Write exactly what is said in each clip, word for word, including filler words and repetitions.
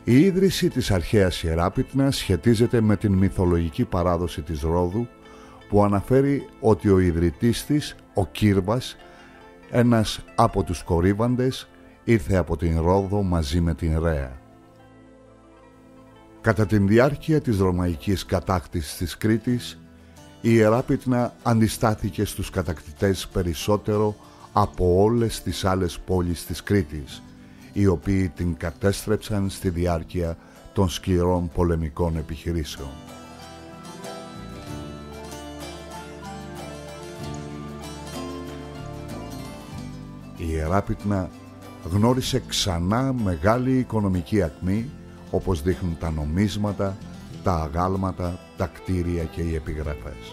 Η ίδρυση της αρχαίας Ιεράπετνας σχετίζεται με την μυθολογική παράδοση της Ρόδου, που αναφέρει ότι ο ιδρυτής της, ο Κύρβας, ένας από τους κορύβαντες, ήρθε από την Ρόδο μαζί με την Ρέα. Κατά την διάρκεια της ρωμαϊκής κατάκτησης της Κρήτης, η Ιεράπετνα αντιστάθηκε στους κατακτητές περισσότερο από όλες τις άλλες πόλεις της Κρήτης, οι οποίοι την κατέστρεψαν στη διάρκεια των σκληρών πολεμικών επιχειρήσεων. Η Ιεράπετνα γνώρισε ξανά μεγάλη οικονομική ακμή, όπως δείχνουν τα νομίσματα, τα αγάλματα, τα κτίρια και οι επιγραφές.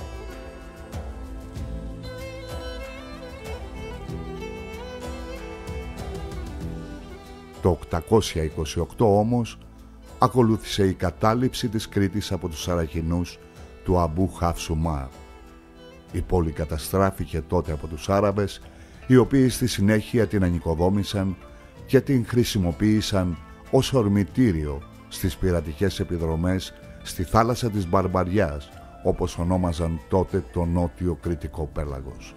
Το οκτακόσια είκοσι οκτώ όμως ακολούθησε η κατάληψη της Κρήτης από τους Σαρακινούς του Αμπού Χαφσουμάρ. Η πόλη καταστράφηκε τότε από τους Άραβες, οι οποίοι στη συνέχεια την ανοικοδόμησαν και την χρησιμοποίησαν ως ορμητήριο στις πειρατικές επιδρομές στη θάλασσα της Μπαρμπαριάς, όπως ονόμαζαν τότε το νότιο κρητικό πέλαγος.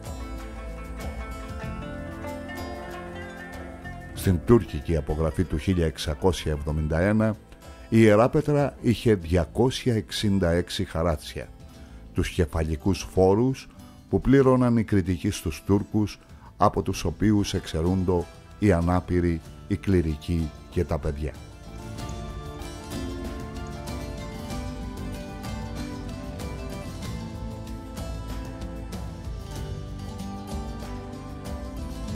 Στην τουρκική απογραφή του χίλια εξακόσια εβδομήντα ένα, η Ιεράπετρα είχε διακόσια εξήντα έξι χαράτσια, τους κεφαλικούς φόρους που πλήρωναν οι κρητικοί στους Τούρκους, από τους οποίους εξαιρούντο οι ανάπηροι, οι κληρικοί και τα παιδιά.